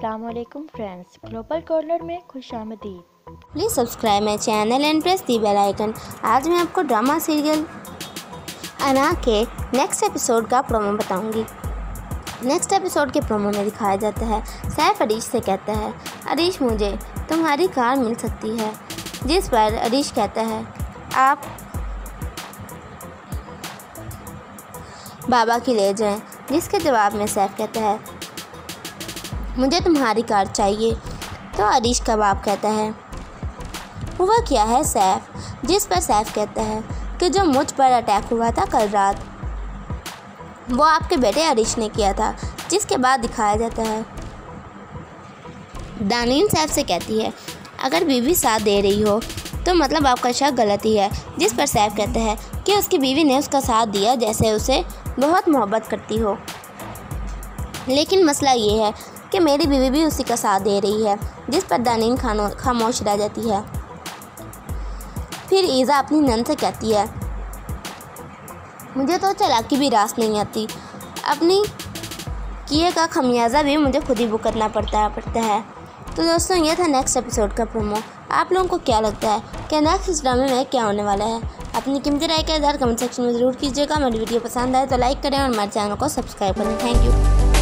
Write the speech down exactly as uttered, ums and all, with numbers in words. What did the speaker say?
अस्सलाम वालेकुम friends, Global Corner में खुशामदीद। Please subscribe my channel and press the bell icon. आज मैं आपको ड्रामा सीरियल अना के नेक्स्ट एपिसोड का प्रोमो बताऊंगी। नेक्स्ट एपिसोड के प्रोमो में दिखाया जाता है सैफ अरीश से कहता है, अरीश मुझे तुम्हारी कार मिल सकती है। जिस पर अरीश कहता है आप बाबा की ले जाएं। जिसके जवाब में सैफ कहता है मुझे तुम्हारी कार चाहिए। तो अरीश का बाप कहता है हुआ क्या है सैफ। जिस पर सैफ कहता है कि जो मुझ पर अटैक हुआ था कल रात वो आपके बेटे अरीश ने किया था। जिसके बाद दिखाया जाता है दानीन सैफ से कहती है अगर बीवी साथ दे रही हो तो मतलब आपका शक गलत ही है। जिस पर सैफ कहता है कि उसकी बीवी ने उसका साथ दिया जैसे उसे बहुत मोहब्बत करती हो, लेकिन मसला ये है कि मेरी बीवी भी उसी का साथ दे रही है। जिस पर दानीन खानो खामोश रह जाती है। फिर ईज़ा अपनी नन से कहती है मुझे तो चालाकी भी रास नहीं आती, अपनी किए का खमियाजा भी मुझे खुद ही भुगतना पड़ता पड़ता है। तो दोस्तों ये था नेक्स्ट एपिसोड का प्रोमो। आप लोगों को क्या लगता है कि नेक्स्ट इस ड्रामे में क्या होने वाला है? अपनी कीमती राय का इज़हार कमेंट सेक्शन में ज़रूर कीजिएगा। मेरी वीडियो पसंद आए तो लाइक करें और हमारे चैनल को सब्सक्राइब करें। Thank you.